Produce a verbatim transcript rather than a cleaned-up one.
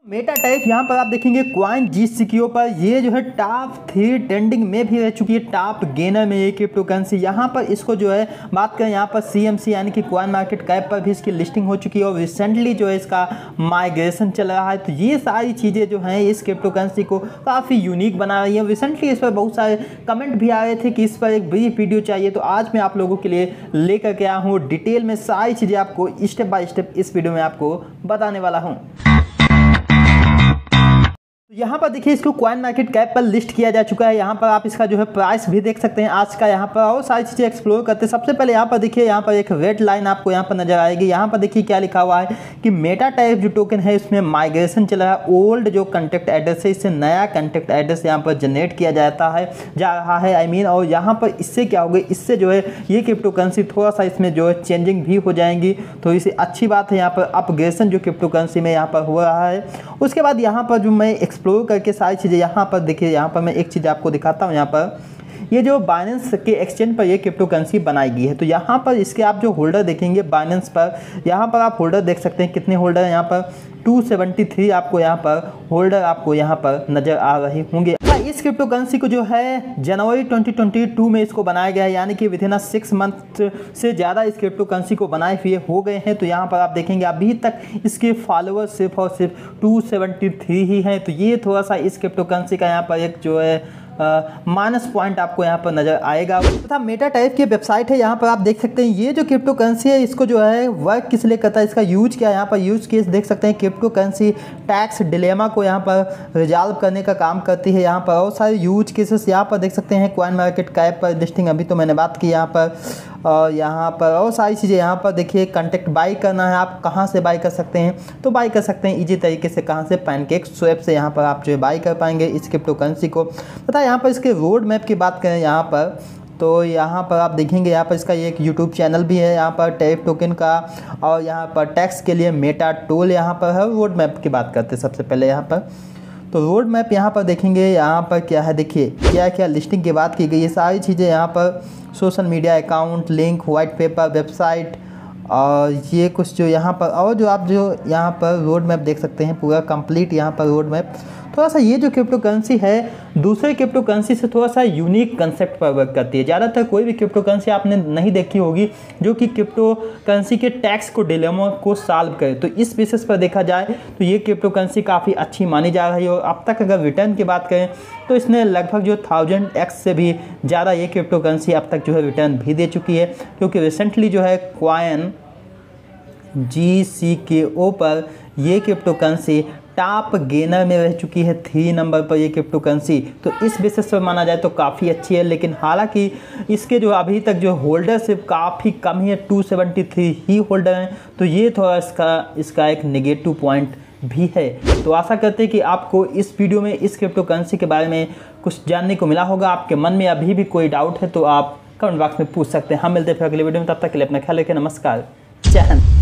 Meta type यहाँ पर आप देखेंगे क्वाइन जी सी क्यू पर ये जो है टॉप थ्री ट्रेंडिंग में भी रह चुकी है, टॉप गेनर में ये क्रिप्टो करेंसी। यहाँ पर इसको जो है बात करें यहाँ पर सी एम सी यानी कि क्वाइन मार्केट कैप पर भी इसकी लिस्टिंग हो चुकी है और रिसेंटली जो है इसका माइग्रेशन चल रहा है। तो ये सारी चीज़ें जो हैं इस क्रिप्टो करेंसी को काफ़ी यूनिक बना रही है। रिसेंटली इस पर बहुत सारे कमेंट भी आ रहे थे कि इस पर एक ब्रीफ वीडियो चाहिए, तो आज मैं आप लोगों के लिए लेकर के आया हूँ डिटेल में सारी चीज़ें आपको स्टेप बाय स्टेप इस वीडियो में आपको बताने वाला हूँ। यहाँ पर देखिए इसको क्वाइन मार्केट कैप पर लिस्ट किया जा चुका है। यहाँ पर आप इसका जो है प्राइस भी देख सकते हैं आज का। यहाँ पर और सारी चीज़ें एक्सप्लोर करते हैं। सबसे पहले यहाँ पर देखिए यहाँ पर एक रेड लाइन आपको यहाँ पर नजर आएगी। यहाँ पर देखिए क्या लिखा हुआ है कि मेटा टाइप जो टोकन है इसमें माइग्रेशन चल रहा है। ओल्ड जो कॉन्टैक्ट एड्रेस है इससे नया कॉन्टैक्ट एड्रेस यहाँ पर जनरेट किया जाता है जा रहा है आई मीन और यहाँ पर इससे क्या होगा, इससे जो है ये क्रिप्टो करेंसी थोड़ा सा इसमें जो है चेंजिंग भी हो जाएंगी। तो इसे अच्छी बात है यहाँ पर अपग्रेडेशन जो क्रिप्टो करेंसी में यहाँ पर हो रहा है। उसके बाद यहाँ पर जो मैं एक्सप्लोर करके सारी चीज़ें यहाँ पर देखिए, यहाँ पर मैं एक चीज़ आपको दिखाता हूँ। यहाँ पर ये जो बाइनेंस के एक्सचेंज पर ये क्रिप्टो करेंसी बनाई गई है। तो यहाँ पर इसके आप जो होल्डर देखेंगे बाइनेंस पर, यहाँ पर आप होल्डर देख सकते हैं कितने होल्डर हैं। यहाँ पर दो सौ तिहत्तर आपको यहाँ पर होल्डर आपको यहाँ पर नज़र आ रहे होंगे। इस क्रिप्टो करेंसी को जो है जनवरी दो हज़ार बाईस में इसको बनाया गया है, यानी कि within a six month से ज़्यादा इस क्रिप्टो करेंसी को बनाए हुए हो गए हैं। तो यहाँ पर आप देखेंगे अभी तक इसके फॉलोअर्स सिर्फ और सिर्फ दो सौ तिहत्तर ही हैं। तो ये थोड़ा सा इस क्रिप्टो करेंसी का यहाँ पर एक जो है माइनस पॉइंट आपको यहाँ पर नजर आएगा। तथा मेटा टाइप की वेबसाइट है, यहाँ पर आप देख सकते हैं ये जो क्रिप्टो करेंसी है इसको जो है वर्क किस लिए करता है, इसका यूज क्या है। यहाँ पर यूज केस देख सकते हैं, क्रिप्टो करेंसी टैक्स डिलेमा को यहाँ पर रिजॉल्व करने का काम करती है। यहाँ पर बहुत सारे यूज केसेस यहाँ पर देख सकते हैं। क्वाइन मार्केट कैप पर लिस्टिंग अभी तो मैंने बात की यहाँ पर, और यहाँ पर और सारी चीज़ें यहाँ पर देखिए। कॉन्टैक्ट बाई करना है, आप कहाँ से बाई कर सकते हैं, तो बाई कर सकते हैं इजी तरीके से। कहाँ से? पैनकेक स्वैप से यहाँ पर आप जो है बाई कर पाएंगे इस क्रिप्टो करेंसी को। तथा यहाँ पर इसके रोड मैप की बात करें यहाँ पर, तो यहाँ पर आप देखेंगे यहाँ पर इसका एक यूट्यूब चैनल भी है यहाँ पर टेप टोकन का, और यहाँ पर टैक्स के लिए मेटा टूल यहाँ पर है। रोड मैप की बात करते हैं सबसे पहले यहाँ पर, तो रोड मैप यहाँ पर देखेंगे यहाँ पर क्या है, देखिए क्या क्या लिस्टिंग की बात की गई है। सारी चीज़ें यहाँ पर social media account, link, white paper, website, और ये कुछ जो यहाँ पर और जो आप जो यहाँ पर रोड मैप देख सकते हैं पूरा कंप्लीट यहाँ पर रोड मैप। थोड़ा सा ये जो क्रिप्टो करेंसी है दूसरे क्रिप्टो करेंसी से थोड़ा सा यूनिक कंसेप्ट पर वर्क करती है। ज़्यादातर कोई भी क्रिप्टो करेंसी आपने नहीं देखी होगी जो कि क्रिप्टो करेंसी के टैक्स को डिलेमा को सॉल्व करे। तो इस बेसिस पर देखा जाए तो ये क्रिप्टो करेंसी काफ़ी अच्छी मानी जा रही है। और अब तक अगर रिटर्न की बात करें तो इसने लगभग जो थाउजेंड एक्स से भी ज़्यादा ये क्रिप्टो करेंसी अब तक जो है रिटर्न भी दे चुकी है। क्योंकि रिसेंटली जो है क्वाइन जी सी के ओ पर ये क्रिप्टो करेंसी टॉप गेनर में रह चुकी है, थ्री नंबर पर ये क्रिप्टो करेंसी। तो इस बेसिस पर माना जाए तो काफ़ी अच्छी है। लेकिन हालांकि इसके जो अभी तक जो होल्डर सिर्फ काफ़ी कम ही है, दो सौ तिहत्तर ही होल्डर हैं। तो ये थोड़ा इसका इसका एक नेगेटिव पॉइंट भी है। तो आशा करते हैं कि आपको इस वीडियो में इस क्रिप्टो करेंसी के बारे में कुछ जानने को मिला होगा। आपके मन में अभी भी कोई डाउट है तो आप कमेंट बॉक्स में पूछ सकते हैं। हम मिलते हैं फिर अगले वीडियो में, तब तक के लिए अपना ख्याल रखें। नमस्कार, जय हिंद।